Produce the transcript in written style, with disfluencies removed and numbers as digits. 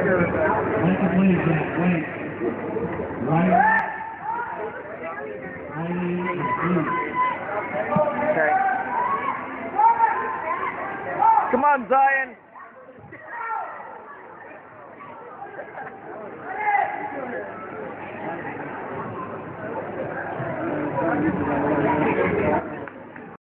Wait, Jack, wait. Right. Okay. Come on, Zion.